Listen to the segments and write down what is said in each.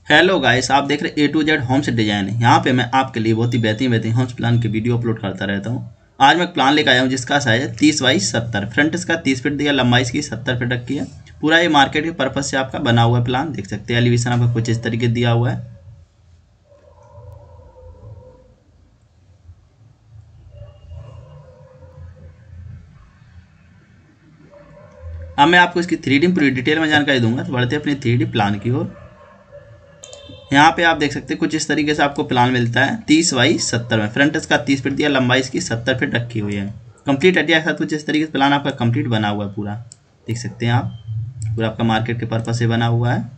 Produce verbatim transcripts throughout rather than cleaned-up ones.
Hello guys, आप देख रहे A to Z homes design है। यहाँ पे मैं आपके लिए बहुत ही बेहतरीन बेहतरीन होम्स प्लान के वीडियो अपलोड करता रहता हूँ। आज मैं प्लान लेकर आया हूँ जिसका साइज है तीस बाई सत्तर। फ्रंट इसका तीस फीट दिया, लंबाई इसकी सत्तर फीट रखी है। पूरा ये मार्केट के पर्पज से आपका बना हुआ है प्लान, देख सकते हैं। एलिवेशन आपका कुछ इस तरीके दिया हुआ है। अब मैं आपको इसकी थ्री डी पूरी डिटेल में जानकारी दूंगा। तो बढ़ते हैं अपनी थ्री डी प्लान की ओर। यहाँ पे आप देख सकते हैं कुछ इस तरीके से आपको प्लान मिलता है तीस बाई सत्तर में। फ्रंट इसका तीस फीट दिया, लंबाई इसकी सत्तर फीट रखी हुई है। कंप्लीट अटिया के साथ कुछ इस तरीके से प्लान आपका कंप्लीट बना हुआ है। पूरा देख सकते हैं आप, पूरा आपका मार्केट के पर्पज से बना हुआ है।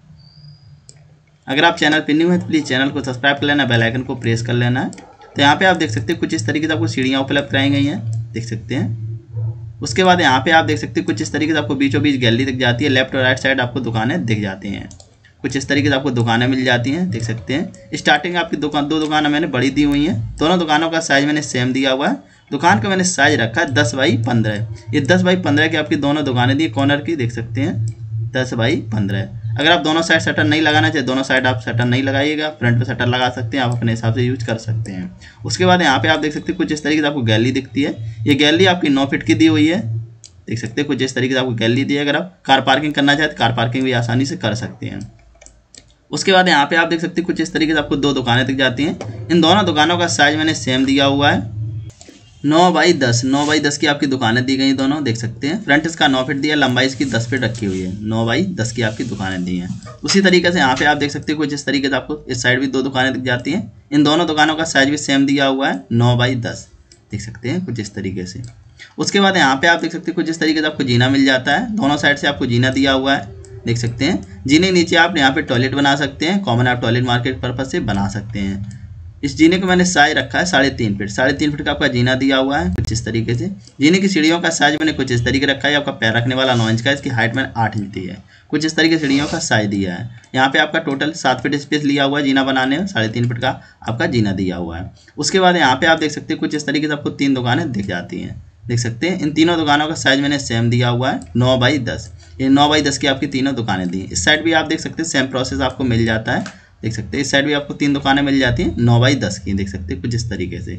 अगर आप चैनल पर न्यू है तो प्लीज़ चैनल को सब्सक्राइब कर लेना, बेल आइकन को प्रेस कर लेना है। तो यहाँ पे आप देख सकते हैं कुछ इस तरीके से आपको सीढ़ियाँ उपलब्ध कराई गई हैं, देख सकते हैं। उसके बाद यहाँ पे आप देख सकते हैं कुछ इस तरीके से आपको बीचों बीच गैलरी दिख जाती है। लेफ्ट और राइट साइड आपको दुकानें दिख जाती हैं। कुछ इस तरीके से आपको दुकानें मिल जाती हैं, देख सकते हैं। स्टार्टिंग आपकी दुकान दो दुकानें मैंने बड़ी दी हुई हैं। दोनों दुकानों का साइज मैंने सेम दिया हुआ है। दुकान का मैंने साइज रखा है दस बाई पंद्रह। ये दस बाई पंद्रह की आपकी दोनों दुकानें दी कॉर्नर की, देख सकते हैं, दस बाई पंद्रह। अगर आप दोनों साइड शटर नहीं लगाना चाहिए, दोनों साइड आप शटर नहीं लगाइएगा, फ्रंट पे शटर लगा सकते हैं, आप अपने हिसाब से यूज कर सकते हैं। उसके बाद यहाँ पे आप देख सकते हैं कुछ इस तरीके से आपको गैलरी दिखती है। ये गैलरी आपकी नौ फीट की दी हुई है, देख सकते हैं। कुछ इस तरीके से आपको गैलरी दी है। अगर आप कार पार्किंग करना चाहते तो कार पार्किंग भी आसानी से कर सकते हैं। उसके बाद यहाँ पे आप देख सकते हैं कुछ इस तरीके से आपको दो दुकानें दिख जाती हैं। इन दोनों दुकानों का साइज मैंने सेम दिया हुआ है, नौ बाई दस। नौ बाई दस की आपकी दुकानें दी गई दोनों, देख सकते हैं। फ्रंट इसका नौ फीट दिया, लंबाई इसकी दस फीट रखी हुई है। नौ बाई दस की आपकी दुकानें दी हैं। उसी तरीके से यहाँ पे आप देख सकते हैं कुछ इस तरीके से आपको इस साइड भी दो दुकानें दिख जाती हैं। इन दोनों दुकानों का साइज भी सेम दिया हुआ है, नौ बाई दस, देख सकते हैं, कुछ इस तरीके से। उसके बाद यहाँ पे आप देख सकते हैं कुछ इस तरीके से आपको जीना मिल जाता है। दोनों साइड से आपको जीना दिया हुआ है, देख सकते हैं। जीने के नीचे आप यहाँ पे टॉयलेट बना सकते हैं। कॉमन आप टॉयलेट मार्केट पर्पज से बना सकते हैं। इस जीने को मैंने साइज रखा है साढ़े तीन फीट। साढ़े तीन फीट का आपका जीना दिया हुआ है, कुछ इस तरीके से। जीने की सीढ़ियों का साइज मैंने कुछ इस तरीके रखा है। आपका पैर रखने वाला नौ इंच का, इसकी हाइट मैंने आठ इंच दी है। कुछ इस तरीके सीढ़ियों का साइज दिया है। यहाँ पे आपका टोटल सात फीट स्पेस लिया हुआ है जीना बनाने में। साढ़े तीन फीट का आपका जीना दिया हुआ है। उसके बाद यहाँ पे आप देख सकते हैं कुछ इस तरीके से आपको तीन दुकानें दिख जाती हैं, देख सकते हैं। इन तीनों दुकानों का साइज मैंने सेम दिया हुआ है, नौ बाई दस। ये नौ बाई दस की आपकी तीनों दुकानें दी। इस साइड भी आप देख सकते हैं सेम प्रोसेस आपको मिल जाता है, देख सकते हैं। इस साइड भी आपको तीन दुकानें मिल जाती हैं, नौ बाई दस की, देख सकते हैं, कुछ इस तरीके से।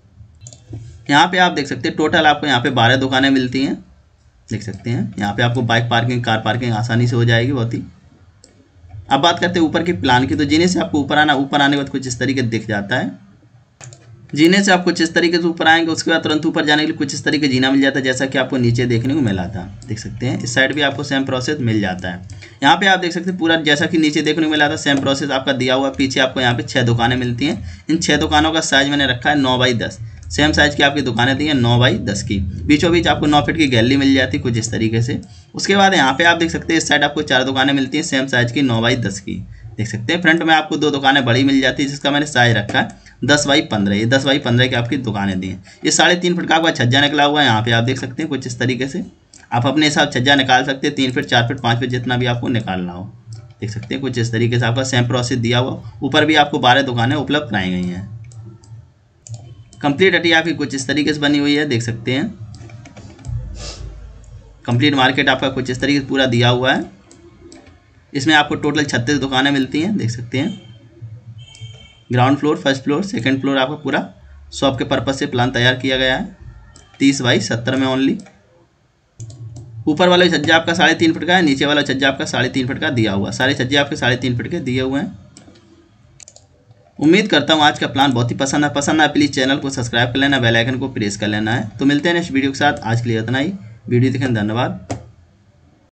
यहाँ पे आप देख सकते हैं टोटल आपको यहाँ पे बारह दुकानें मिलती हैं, देख सकते हैं। यहाँ पे आपको बाइक पार्किंग, कार पार्किंग आसानी से हो जाएगी बहुत ही। अब बात करते हैं ऊपर की प्लान की। तो जीने से आपको ऊपर आना, ऊपर आने के बाद कुछ इस तरीके दिख जाता है। जीने से आप कुछ इस तरीके से ऊपर आएंगे। उसके बाद तुरंत ऊपर जाने के लिए कुछ इस तरीके जीना मिल जाता है, जैसा कि आपको नीचे देखने को मिला था, देख सकते हैं। इस साइड भी आपको सेम प्रोसेस मिल जाता है। यहाँ पे आप देख सकते हैं पूरा जैसा कि नीचे देखने को मिला था सेम प्रोसेस आपका दिया हुआ। पीछे आपको यहाँ पे छः दुकानें मिलती हैं। इन छः दुकानों का साइज मैंने रखा है नौ बाई दस। सेम साइज की आपकी दुकानें दी हैं, नौ बाई दस की। बीचों बीच आपको नौ फीट की गैलरी मिल जाती है, कुछ इस तरीके से। उसके बाद यहाँ पे आप देख सकते हैं इस साइड आपको चार दुकानें मिलती हैं सेम साइज की, नौ बाई दस की, देख सकते हैं। फ्रंट में आपको दो दुकानें बड़ी मिल जाती है, जिसका मैंने साइज रखा है दस बाई पंद्रह। ये दस बाई पंद्रह की आपकी दुकानें दी हैं। ये साढ़े तीन फीट का आपका छज्जा निकला हुआ है। यहाँ पे आप देख सकते हैं कुछ इस तरीके से। आप अपने हिसाब छज्जा निकाल सकते हैं, तीन फीट, चार फीट, पाँच फीट, जितना भी आपको निकालना हो, देख सकते हैं। कुछ इस तरीके से आपका सेम प्रोसेस दिया हुआ। ऊपर भी आपको बारह दुकानें उपलब्ध कराई गई हैं। कंप्लीट अटी आपकी कुछ इस तरीके से बनी हुई है, देख सकते हैं। कंप्लीट मार्केट आपका कुछ इस तरीके से पूरा दिया हुआ है। इसमें आपको टोटल छत्तीस दुकानें मिलती हैं, देख सकते हैं। Ground floor, first floor, second floor आपका पूरा शॉप के पर्पज से प्लान तैयार किया गया है, तीस बाई सत्तर में ओनली। ऊपर वाला छज्जा आपका साढ़े तीन फीट का है, नीचे वाला छज्जा आपका साढ़े तीन फीट का दिया हुआ। सारे छज्जे आपके साढ़े तीन फीट के दिए हुए हैं। उम्मीद करता हूँ आज का प्लान बहुत ही पसंद है। पसंद है प्लीज़ चैनल को सब्सक्राइब कर लेना, बेल आइकन को प्रेस कर लेना है। तो मिलते हैं नेक्स्ट वीडियो के साथ। आज के लिए इतना ही। वीडियो देखने धन्यवाद।